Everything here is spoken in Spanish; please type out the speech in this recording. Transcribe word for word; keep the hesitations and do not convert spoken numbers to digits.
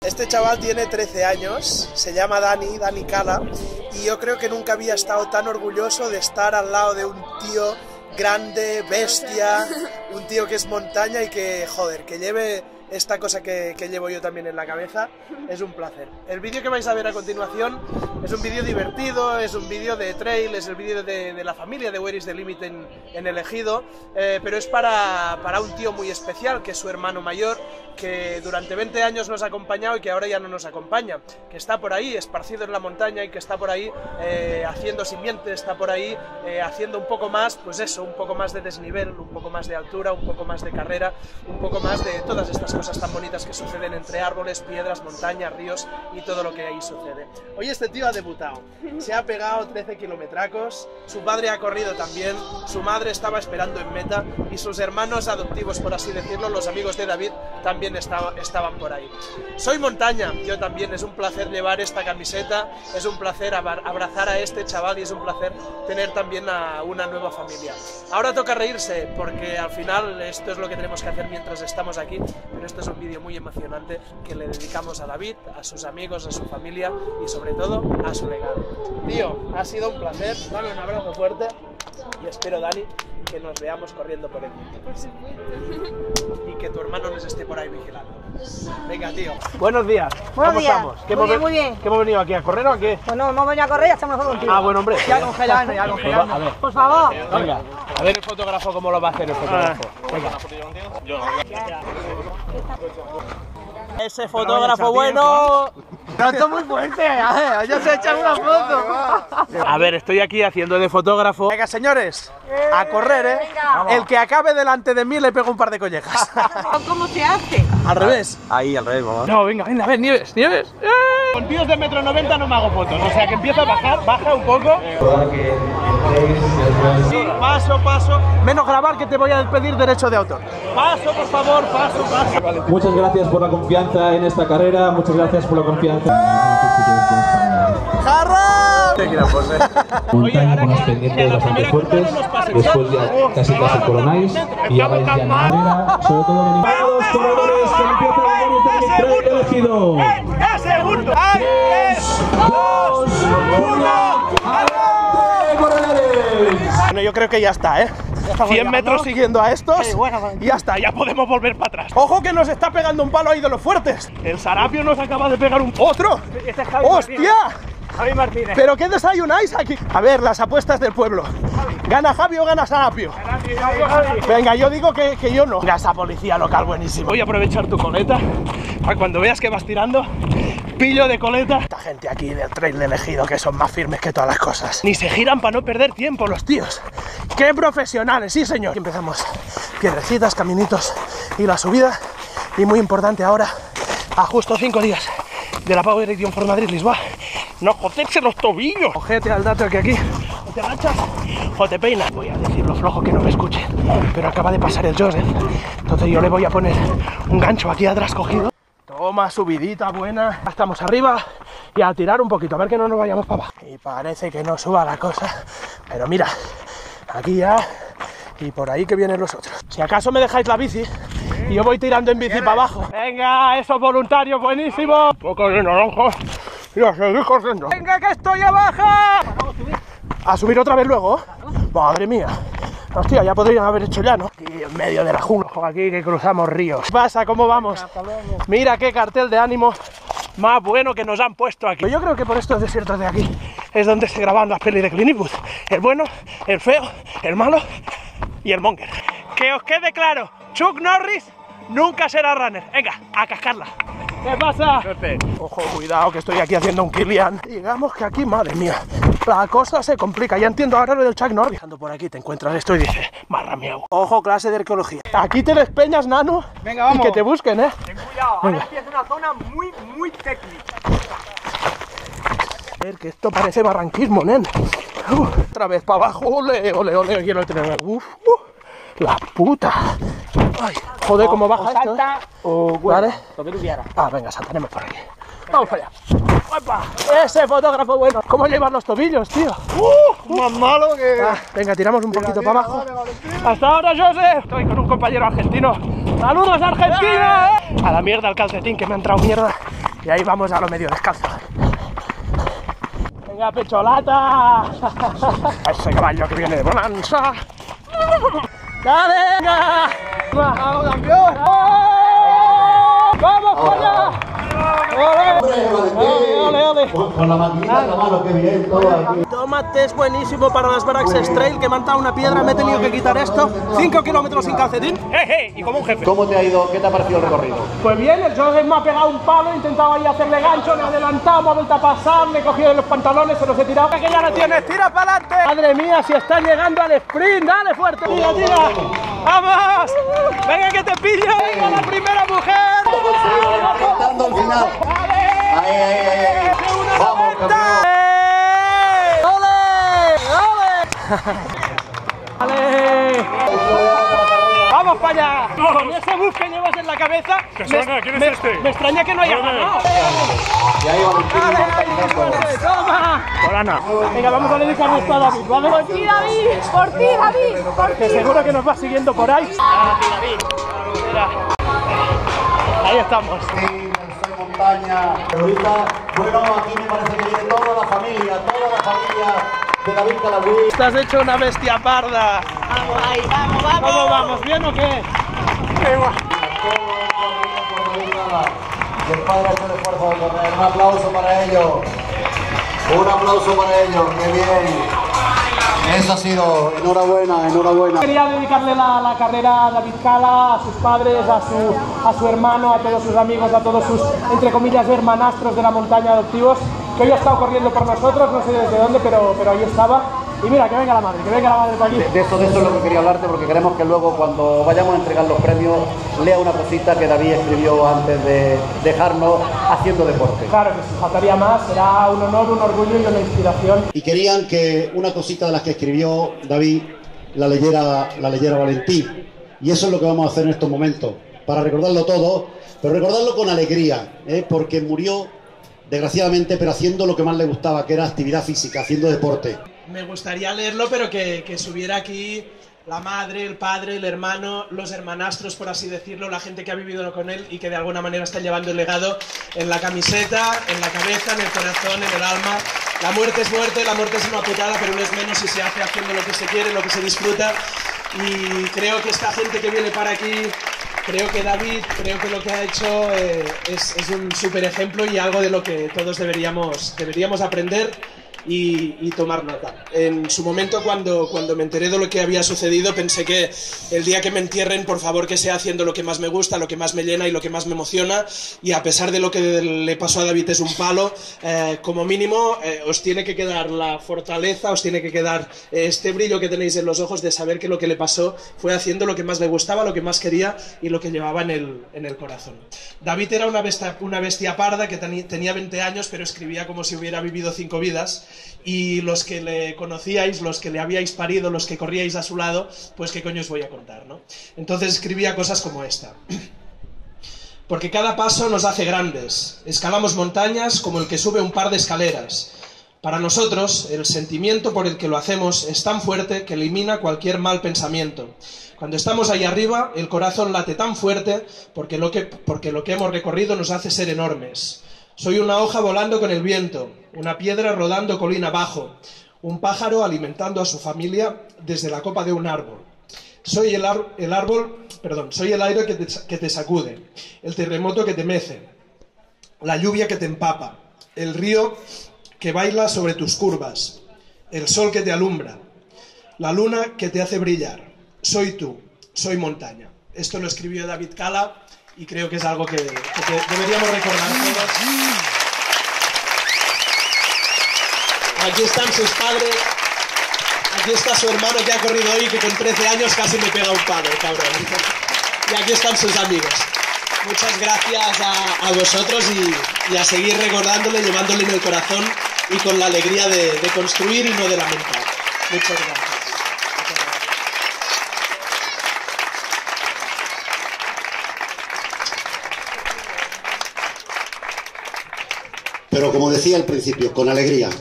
Este chaval tiene trece años, se llama Dani, Dani Cala, y yo creo que nunca había estado tan orgulloso de estar al lado de un tío grande, bestia, un tío que es montaña y que, joder, que lleve esta cosa que, que llevo yo también en la cabeza. Es un placer. El vídeo que vais a ver a continuación es un vídeo divertido, es un vídeo de trail, es el vídeo de, de la familia de Where is the Limit en, en El Ejido, eh, pero es para, para un tío muy especial, que es su hermano mayor, que durante veinte años nos ha acompañado y que ahora ya no nos acompaña, que está por ahí esparcido en la montaña y que está por ahí eh, haciendo simiente, está por ahí eh, haciendo un poco más, pues eso, un poco más de desnivel, un poco más de altura, un poco más de carrera, un poco más de todas estas cosas tan bonitas que suceden entre árboles, piedras, montañas, ríos y todo lo que ahí sucede. Hoy este tío ha debutado, se ha pegado trece kilometracos, su padre ha corrido también, su madre estaba esperando en meta y sus hermanos adoptivos, por así decirlo, los amigos de David, también estaba, estaban por ahí. Soy montaña, yo también, es un placer llevar esta camiseta, es un placer abrazar a este chaval y es un placer tener también a una nueva familia. Ahora toca reírse, porque al final esto es lo que tenemos que hacer mientras estamos aquí, pero esto es un vídeo muy emocionante que le dedicamos a David, a sus amigos, a su familia y sobre todo a su legado. Tío, ha sido un placer, dame un abrazo fuerte y espero, Dani, que nos veamos corriendo por el mundo. Por supuesto. Y que tu hermano nos esté por ahí vigilando. Venga, tío. Buenos días. Buenos ¿Cómo días. estamos? ¿Qué Muy hemos, bien, muy bien. ¿Qué hemos venido aquí a correr o a qué? Pues no, hemos venido a correr y estamos nosotros contigo. Ah, bueno, hombre. Ya congelando, ya congelando. A ver. Por favor. Venga, a ver el fotógrafo cómo lo va a hacer el fotógrafo. Venga. Yo no. Ese fotógrafo bueno. No, esto es muy fuerte, ya se echan una foto. A ver, estoy aquí haciendo de fotógrafo. Venga, señores, a correr, ¿eh? Venga. El que acabe delante de mí le pego un par de collejas. ¿Cómo se hace? Al revés. Ahí, al revés, mamá. No, venga, venga, a ver, Nieves, Nieves. ¡Eh! Con tíos de metro noventa no me hago fotos, o sea que empiezo a bajar, baja un poco. Sí, paso, paso. Menos grabar que te voy a pedir derecho de autor. Paso, por favor, paso, paso. Vale. Muchas gracias por la confianza en esta carrera, muchas gracias por la confianza. ¡Jarra! Montaña con las pendientes bastante fuertes, después ya casi casi coronáis y ya vais ya en la carrera, sobre todo animados corredores que empiezan el trail elegido. ¡Es segundo! ¡Tres, dos, uno! ¡Adelante, corredores! Bueno, yo creo que ya está, ¿eh? cien metros siguiendo a estos y ya está, ya podemos volver para atrás. ¡Ojo que nos está pegando un palo ahí de los fuertes! El Sarapio nos acaba de pegar un... ¡Otro! Este es Javi ¡Hostia! Martínez. Javi Martínez. ¿Pero qué desayunáis aquí? A ver, las apuestas del pueblo. ¿Gana Javi o gana Sarapio? Venga, yo digo que, que yo no. Mira esa policía local buenísimo. Voy a aprovechar tu coleta para cuando veas que vas tirando, pillo de coleta. Esta gente aquí del trail del Ejido que son más firmes que todas las cosas. Ni se giran para no perder tiempo los tíos. ¡Qué profesionales! Sí, señor. Aquí empezamos. Piedrecitas, caminitos y la subida. Y muy importante ahora, a justo cinco días de la Power Edition for Madrid-Lisboa, no joderse los tobillos. Cogete al dato que aquí o te agachas o te peinas. Voy a decir lo flojo que no me escuchen, pero acaba de pasar el Joseph, entonces yo le voy a poner un gancho aquí atrás cogido. Toma, subidita buena. Estamos arriba y a tirar un poquito, a ver que no nos vayamos para abajo. Y parece que no suba la cosa, pero mira, aquí ya y por ahí que vienen los otros. Si acaso me dejáis la bici y yo voy tirando en bici para abajo. Venga, esos voluntarios, buenísimo. Un poco de naranja y a seguir corriendo. Venga, que estoy abajo. A subir otra vez luego. Madre mía. Hostia, ya podrían haber hecho ya, ¿no? Aquí en medio de la jungla, aquí que cruzamos ríos. ¿Qué pasa? ¿Cómo vamos? Mira qué cartel de ánimo más bueno que nos han puesto aquí. Yo creo que por estos desiertos de aquí es donde se graban las pelis de Clint Eastwood. El bueno, el feo, el malo y el monger. Que os quede claro, Chuck Norris nunca será runner. Venga, a cascarla. ¿Qué pasa? Pepe. Ojo, cuidado, que estoy aquí haciendo un Kilian. Digamos que aquí, madre mía, la cosa se complica. Ya entiendo ahora lo del Chuck Norris. Ando por aquí, te encuentras esto y dices, marra miau. Ojo, clase de arqueología. Aquí te despeñas, nano. Venga, vamos. Y que te busquen, ¿eh? Ten cuidado, ahora aquí es una zona muy, muy técnica. A ver, que esto parece barranquismo, nen. Uh, otra vez para abajo, ole, ole, ole, quiero tener. Uf, uh, la puta. Ay, joder, ¿cómo baja o esto? salta, ¿eh? o bueno, ¿Vale? lo que tú quieras. Ah, venga, saltaremos por aquí. Vamos para allá. ¡Opa! Ese fotógrafo bueno. ¿Cómo llevan los tobillos, tío? Uh, más malo que... Ah, venga, tiramos un poquito Tira, para tira, abajo. vale, vale, Hasta ahora, Joseph. Estoy con un compañero argentino. ¡Saludos, Argentina! A la mierda el calcetín, que me ha entrado mierda. Y ahí vamos a lo medio descalzo. ¡Venga, pecholata! Ese caballo que viene de bonanza. ¡Dale, venga! ¡Vamos, campeón! ¡Vamos, coño! ¡Ole, ole, ole! Con la maquinita en la mano, que bien, todo aquí. Tómate, es buenísimo para las Baraxes Trail, que me han dado una piedra, me he tenido que quitar esto. cinco kilómetros sin calcetín. ¡Jeje! Y como un jefe. ¿Cómo te ha ido? ¿Qué te ha parecido el recorrido? Pues bien, el Joseph me ha pegado un palo, he intentado ahí hacerle gancho, le he adelantado, me ha vuelto a pasar, le he cogido de los pantalones, se los he tirado. Que ya no tienes, tira para adelante. Madre mía, si estás llegando al sprint, dale fuerte, tira, tira. ¡Vamos! ¡Venga que te pillo! ¡Venga la primera mujer! Apretando al final. Ahí, ahí, ahí. Vamos, campeón. ¡Vale! ¡Vamos para allá! Con ese bus que llevas en la cabeza, ¿Qué suena? ¿Quién es me, este? me extraña que no haya ganado. Y ahí Valentín. ¡Dale, ahí, fuerte! ¡Toma! Polana. Venga, vamos a dedicarnos esto a David, ¿vale? Por ti, David, por ti, David, por ti. Que seguro que nos va siguiendo por ahí. Mira. Ahí estamos. Sí, soy montaña. Ahorita, bueno, aquí me parece que viene toda la familia, toda la familia de David Calagüí. Estás hecho una bestia parda. Vamos ahí, vamos, vamos. ¿Cómo vamos? ¿Bien o qué? Y el padre ha hecho el esfuerzo de correr. Un aplauso para ellos. Un aplauso para ellos. ¡Qué bien! Eso ha sido. Enhorabuena, enhorabuena. Quería dedicarle la, la carrera a David Cala, a sus padres, a su, a su hermano, a todos sus amigos, a todos sus, entre comillas, hermanastros de la montaña adoptivos, que hoy ha estado corriendo por nosotros, no sé desde dónde, pero, pero ahí estaba. Y mira, que venga la madre, que venga la madre para aquí. De, de eso, de eso es lo que quería hablarte, porque queremos que luego, cuando vayamos a entregar los premios, lea una cosita que David escribió antes de dejarnos haciendo deporte. Claro que si faltaría más, será un honor, un orgullo y una inspiración. Y querían que una cosita de las que escribió David la leyera, la leyera Valentín. Y eso es lo que vamos a hacer en estos momentos, para recordarlo todo, pero recordarlo con alegría, ¿eh? Porque murió, desgraciadamente, pero haciendo lo que más le gustaba, que era actividad física, haciendo deporte. Me gustaría leerlo, pero que, que subiera aquí la madre, el padre, el hermano, los hermanastros, por así decirlo, la gente que ha vivido con él y que de alguna manera está llevando el legado en la camiseta, en la cabeza, en el corazón, en el alma. La muerte es muerte, la muerte es una putada, pero no es menos si se hace haciendo lo que se quiere, lo que se disfruta. Y creo que esta gente que viene para aquí, creo que David, creo que lo que ha hecho eh, es, es un súper ejemplo y algo de lo que todos deberíamos, deberíamos aprender y, y tomar nota. En su momento, cuando, cuando me enteré de lo que había sucedido, pensé que el día que me entierren, por favor, que sea haciendo lo que más me gusta, lo que más me llena y lo que más me emociona. Y a pesar de lo que le pasó a David es un palo, eh, como mínimo eh, os tiene que quedar la fortaleza, os tiene que quedar eh, este brillo que tenéis en los ojos de saber que lo que le pasó fue haciendo lo que más le gustaba, lo que más quería y lo que llevaba en el, en el corazón. David era una bestia, una bestia parda que tenía veinte años, pero escribía como si hubiera vivido cinco vidas. Y los que le conocíais, los que le habíais parido, los que corríais a su lado, pues qué coño os voy a contar, ¿no? Entonces escribía cosas como esta. Porque cada paso nos hace grandes. Escalamos montañas como el que sube un par de escaleras. Para nosotros, el sentimiento por el que lo hacemos es tan fuerte que elimina cualquier mal pensamiento. Cuando estamos ahí arriba, el corazón late tan fuerte porque lo que, porque lo que hemos recorrido nos hace ser enormes. Soy una hoja volando con el viento, una piedra rodando colina abajo, un pájaro alimentando a su familia desde la copa de un árbol. Soy el, ar el árbol, perdón, soy el aire que te, que te sacude, el terremoto que te mece, la lluvia que te empapa, el río que baila sobre tus curvas, el sol que te alumbra, la luna que te hace brillar. Soy tú, soy montaña. Esto lo escribió David Cala. Y creo que es algo que, que deberíamos recordar todos. Aquí están sus padres. Aquí está su hermano que ha corrido hoy, que con trece años casi me pega un palo, cabrón. Y aquí están sus amigos. Muchas gracias a, a vosotros y, y a seguir recordándole, llevándole en el corazón y con la alegría de, de construir y no de lamentar. Muchas gracias. Pero como decía al principio, con alegría.